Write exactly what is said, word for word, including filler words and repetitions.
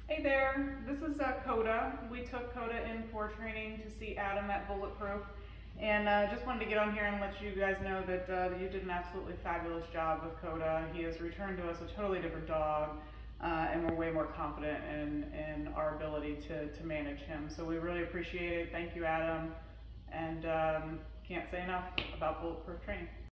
Hey there, this is uh, Koda. We took Koda in for training to see Adam at Bulletproof, and uh, just wanted to get on here and let you guys know that uh, you did an absolutely fabulous job with Koda. He has returned to us a totally different dog, uh, and we're way more confident in, in our ability to, to manage him. So we really appreciate it. Thank you, Adam, and um, can't say enough about Bulletproof Training.